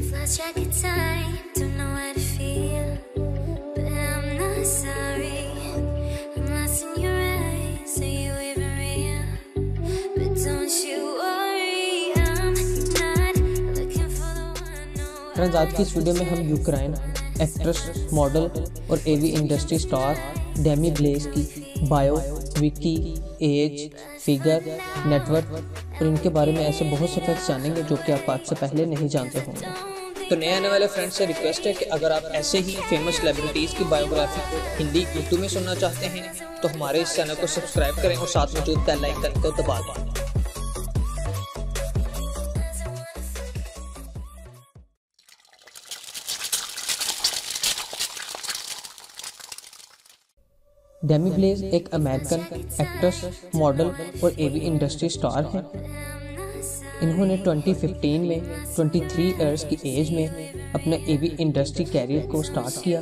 lost track of time, don't know how to feel, but I'm not sorry. I'm lost in your eyes, are you even real? But don't you worry, I'm not looking for the one. No, friends, आज की इस video में हम Ukraine actress, model और AV industry star Demi Blaze की bio, wiki, age, figure, network और इनके बारे में ऐसे बहुत से फैक्ट्स जानेंगे जो कि आप आज से पहले नहीं जानते होंगे। तो नए आने वाले फ्रेंड्स से रिक्वेस्ट है कि अगर आप ऐसे ही फेमस सेलिब्रिटीज़ की बायोग्राफी को हिंदी उर्दू में सुनना चाहते हैं तो हमारे इस चैनल को सब्सक्राइब करें और साथ मौजूद बेल आइकन को दबा दें। डेमी ब्लेज एक अमेरिकन एक्ट्रेस, मॉडल और एवी इंडस्ट्री स्टार हैं। इन्होंने 2015 में 23 इयर्स की एज में अपने एवी इंडस्ट्री कैरियर को स्टार्ट किया।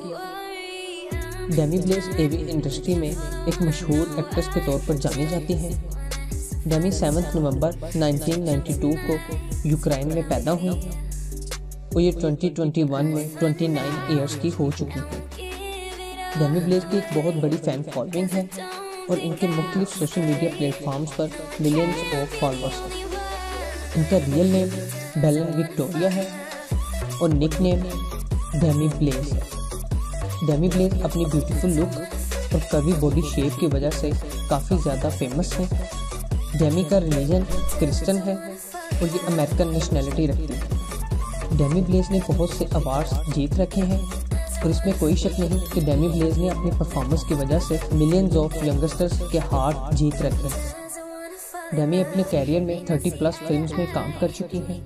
डेमी ब्लेज एवी इंडस्ट्री में एक मशहूर एक्ट्रेस के तौर पर जानी जाती हैं। डेमी 7 नवंबर 1992 को यूक्रेन में पैदा हुई और ये 2021 में 29 इयर्स की हो चुकी है। डेमी ब्लेज की एक बहुत बड़ी फैन फॉलोइंग है और इनके मुख्तलिफ सोशल मीडिया प्लेटफॉर्म्स पर मिलियंस ऑफ फॉलोअर्स हैं। इनका रियल नेम बेलन विक्टोरिया है और निक नेम डेमी ब्लेज है। डेमी ब्लेज अपनी ब्यूटीफुल लुक और कर्वी बॉडी शेप की वजह से काफ़ी ज़्यादा फेमस हैं। डेमी का रिलीजन क्रिश्चियन है और ये अमेरिकन नेशनैलिटी रखती है। डेमी ब्लेज ने बहुत से अवार्ड्स जीत रखे हैं और इसमें कोई शक नहीं कि डेमी ब्लेज ने अपनी परफॉर्मेंस की वजह से मिलियंस ऑफ यंगस्टर्स के हार्ट जीत रखे हैं। डेमी अपने कैरियर में 30+ फिल्म्स में काम कर चुकी हैं।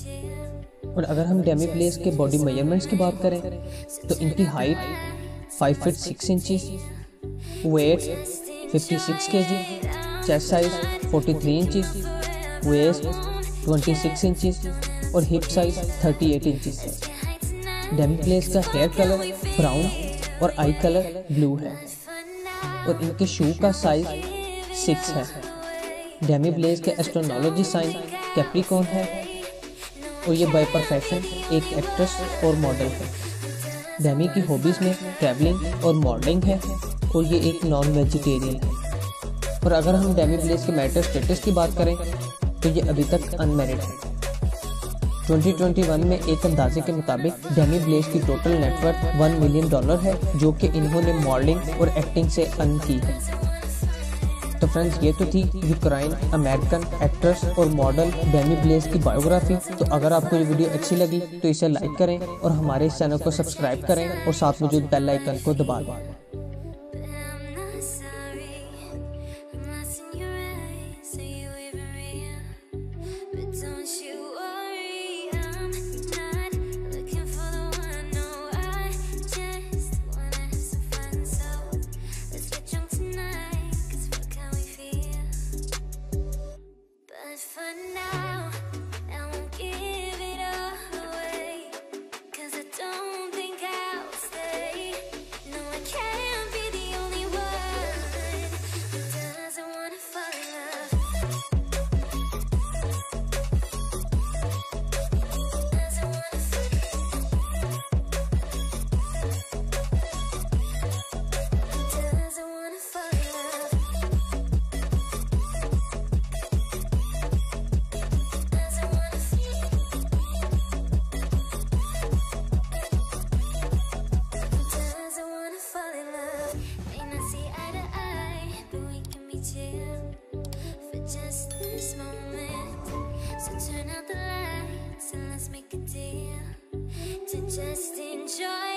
और अगर हम डेमी ब्लेज के बॉडी मेजरमेंट्स की बात करें तो इनकी height 5 feet 6 inches, weight 56 kg, chest size 43 inches, waist 26 inches और हिप साइज 38 इंचेस है। डेमी ब्लेज का हेयर कलर ब्राउन और आई कलर ब्लू है और इनके शू का साइज 6 है। डेमी ब्लेज के एस्ट्रोनॉलॉजी साइन कैप्रिकॉर्न है और ये बाय प्रोफेशन एक एक्ट्रेस और मॉडल है। डेमी की हॉबीज़ में ट्रैवलिंग और मॉडलिंग है और ये एक नॉन वेजिटेरियन है। और अगर हम डेमी ब्लेज के मैरिटल स्टेटस की बात करें तो ये अभी तक अनमैरिड है। 2021 में एक अंदाजे के मुताबिक डेमी ब्लेज की टोटल नेटवर्थ $1 मिलियन है जो कि इन्होंने मॉडलिंग और एक्टिंग से अर्न की है। तो फ्रेंड्स, ये तो थी यूक्रेन अमेरिकन एक्ट्रेस और मॉडल डेमी ब्लेज की बायोग्राफी। तो अगर आपको ये वीडियो अच्छी लगी तो इसे लाइक करें और हमारे इस चैनल को सब्सक्राइब करें और साथ मौजूद बेल आइकन को दबा दें। for now, I won't give it all away, 'cause I don't think I'll stay. No, I can't be the only one who doesn't wanna fall in love. Doesn't wanna fall in love. For just this moment, so turn out the lights and let's make a deal to just enjoy